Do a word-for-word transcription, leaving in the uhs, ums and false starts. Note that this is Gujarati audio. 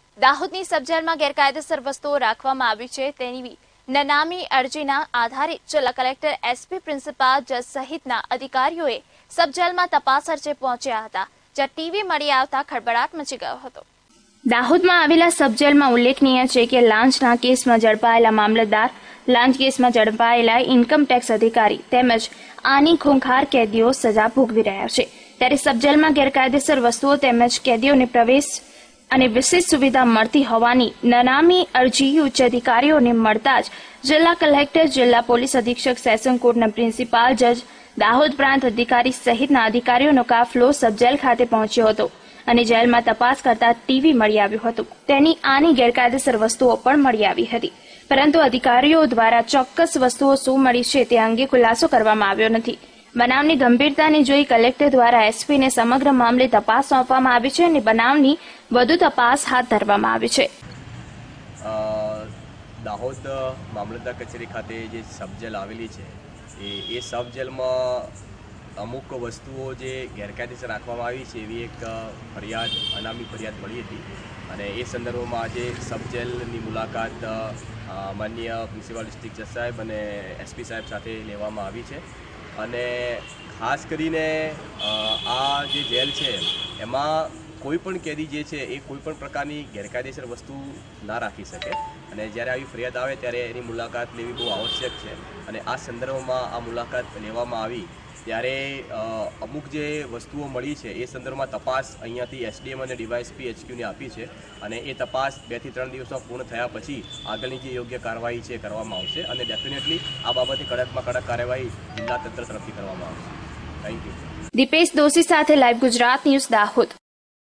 દાહોદની સબજેલમાં ગેરકાયદેસર વસ્તુઓ રાખવામાં આવી છે તેની નનામી અરજીના આધારે જિલ્લા કલેક્ટર, એસપી, પ્રિન્સિપાલ, જજ સહિતના અધિકારીઓએ સબજેલમાં તપાસ અર્થે પહોંચ્યા હતા, જ્યાં ટીવી મળી આવતા ખળભળાટ મચી ગયો હતો. દાહોદમાં આવેલા સબજેલમાં ઉલ્લેખનીય છે કે લાંચના કેસમાં ઝડપાયેલા મામલતદાર, લાંચ કેસમાં ઝડપાયેલા ઇન્કમટેક્સ અધિકારી તેમજ આની ખૂંખાર કેદીઓ સજા ભોગવી રહ્યા છે. ત્યારે સબજેલમાં ગેરકાયદેસર વસ્તુઓ તેમજ કેદીઓને પ્રવેશ અને વિશેષ સુવિધા મળતી હોવાની નનામી અરજી ઉચ્ચ અધિકારીઓને મળતા જ જિલ્લા કલેક્ટર, જિલ્લા પોલીસ અધિક્ષક, સેશન કોર્ટના પ્રિન્સિપાલ, જજ, દાહોદ પ્રાંત અધિકારી સહિતના અધિકારીઓનો કાફલો સબજેલ ખાતે પહોંચ્યો હતો અને જેલમાં તપાસ કરતા ટીવી મળી આવ્યું હતું. તેની આની ગેરકાયદેસર વસ્તુઓ પણ મળી આવી હતી, પરંતુ અધિકારીઓ દ્વારા ચોક્કસ વસ્તુઓ શું મળી છે તે અંગે ખુલાસો કરવામાં આવ્યો નથી. બનાવની ગંભીરતાને જોઈ કલેક્ટર દ્વારા એસપીને સમગ્ર મામલે તપાસ સોંપવામાં આવી છે અને બનાવની વધુ તપાસ હાથ ધરવામાં આવી છે. દાહોદ મામલતદાર કચેરી ખાતે જે સબજેલ આવેલી છે એ એ સબજેલમાં અમુક વસ્તુઓ જે ગેરકાયદેસર રાખવામાં આવી છે એવી એક ફરિયાદ, અનામી ફરિયાદ મળી હતી અને એ સંદર્ભમાં આજે સબજેલની મુલાકાત માનનીય પ્રિન્સિપાલ ડિસ્ટ્રિક્ટ જજ સાહેબ અને એસપી સાહેબ સાથે લેવામાં આવી છે. અને ખાસ કરીને આ જે જેલ છે એમાં કોઈ પણ કેદી જે છે એ કોઈ પણ પ્રકારની ગેરકાયદેસર વસ્તુ ના રાખી શકે અને જ્યારે આવી ફરિયાદ આવે ત્યારે એની મુલાકાત લેવી બહુ આવશ્યક છે. અને આ સંદર્ભમાં આ મુલાકાત લેવામાં આવી ત્યારે અમુક જે વસ્તુઓ મળી છે એ સંદર્ભમાં તપાસ અહીંયાથી એસડીએમ અને ડીવાયએસપી એચક્યુને આપી છે અને એ તપાસ બેથી ત્રણ દિવસમાં પૂર્ણ થયા પછી આગળની જે યોગ્ય કાર્યવાહી છે કરવામાં આવશે અને ડેફિનેટલી આ બાબતે કડકમાં કડક કાર્યવાહી જિલ્લા તંત્ર તરફથી કરવામાં આવશે. Thank you. દીપેશ દોશી સાથે લાઈવ ગુજરાત ન્યૂઝ, દાહોદ.